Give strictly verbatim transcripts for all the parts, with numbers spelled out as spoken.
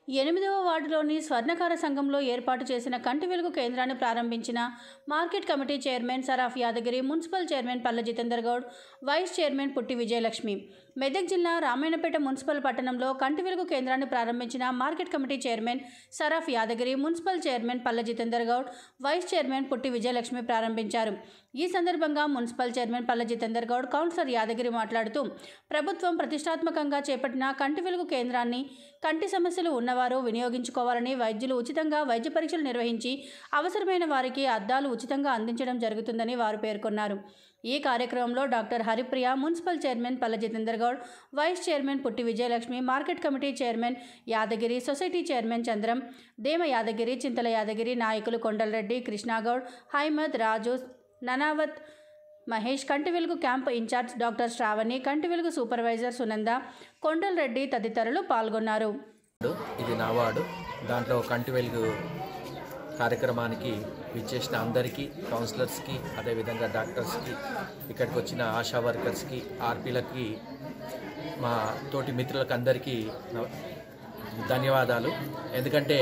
ఎనిమిదవ వార్డులోని స్వర్ణకార సంఘంలో ఏర్పాటు చేసిన కంటి వెలుగు కేంద్రాన్ని ప్రారంభించిన market committee chairman Saraf Yadagiri, municipal chairman Palla Jitender Goud, vice chairman Putti Vijayalakshmi. Medak జిల్లా రామాయణపేట మున్సిపల్ పట్టణంలో కంటి వెలుగు కేంద్రాన్ని ప్రారంభించిన market committee chairman Saraf Yadagiri, municipal chairman Palla Jitender Goud, vice chairman Putti Vijayalakshmi ప్రారంభించారు. ఈ సందర్భంగా municipal chairman Palla Jitender Goud, councillor Yadagiri మాట్లాడుతూ ప్రభుత్వం ప్రతిష్టాత్మకంగా చేపట్టిన కంటి వెలుగు కేంద్రాన్ని కంటి సమస్యలు ఉన్నవారు వినియోగించుకోవాలని, వైద్యులు ఉచితంగా వైద్య పరీక్షలు నిర్వహించి అవసరమైన వారికి అద్దాలు ఉచితంగా అందించడం జరుగుతుందని వారు పేర్కొన్నారు. ఈ కార్యక్రమంలో doctor Haripriya, municipal chairman Palla Jitender Goud, vice chairman Putti Vijayalakshmi, market committee chairman Yadagiri, society chairman Chandram, Dema Yadagiri, Chintala Yadagiri, నాయకులు కొండలరెడ్డి, కృష్ణాగౌడ్, హైమద్, రాజు, ననావత్, మహేష్, కంటి వెలుగు క్యాంప్ ఇన్ఛార్జ్ డాక్టర్ శ్రావణి, కంటి వెలుగు సూపర్వైజర్ సునంద, కొండలరెడ్డి తదితరులు పాల్గొన్నారు. ఇది నా వార్డు. దాంట్లో కంటి వెలుగు కార్యక్రమానికి విచ్చేసిన అందరికీ, కౌన్సిలర్స్కి, అదేవిధంగా డాక్టర్స్కి, ఇక్కడికి వచ్చిన ఆశా వర్కర్స్కి, ఆర్పీలకి, మా తోటి మిత్రులకు అందరికీ ధన్యవాదాలు. ఎందుకంటే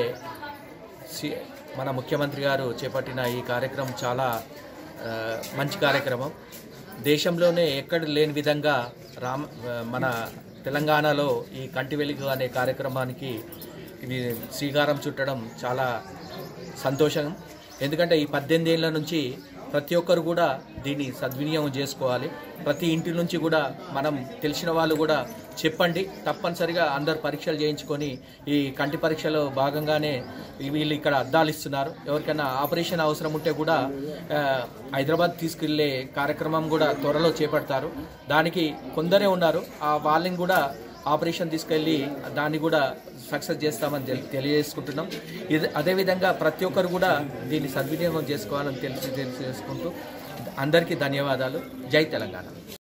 మన ముఖ్యమంత్రి గారు చేపట్టిన ఈ కార్యక్రమం చాలా మంచి కార్యక్రమం. దేశంలోనే ఎక్కడ లేని విధంగా రామ మన తెలంగాణలో ఈ కంటి వెలుగు అనే కార్యక్రమానికి ఇది శ్రీకారం చుట్టడం చాలా సంతోషం. ఎందుకంటే ఈ పద్దెనిమిది ఏళ్ళ నుంచి ప్రతి ఒక్కరు కూడా దీన్ని సద్వినియోగం చేసుకోవాలి. ప్రతి ఇంటి నుంచి కూడా మనం తెలిసిన వాళ్ళు కూడా చెప్పండి, తప్పనిసరిగా అందరు పరీక్షలు చేయించుకొని ఈ కంటి పరీక్షలో భాగంగానే వీళ్ళు ఇక్కడ అద్దాలు ఇస్తున్నారు. ఎవరికైనా ఆపరేషన్ అవసరం ఉంటే కూడా హైదరాబాద్ తీసుకెళ్లే కార్యక్రమం కూడా త్వరలో చేపడతారు. దానికి కొందరే ఉన్నారు, ఆ వాళ్ళని కూడా ఆపరేషన్ తీసుకెళ్ళి దాన్ని కూడా సక్సెస్ చేస్తామని తెలియజేసుకుంటున్నాం. ఇది అదేవిధంగా ప్రతి ఒక్కరు కూడా దీన్ని సద్వినియోగం చేసుకోవాలని తెలిసి తెలియజేసుకుంటూ అందరికీ ధన్యవాదాలు. జై తెలంగాణ.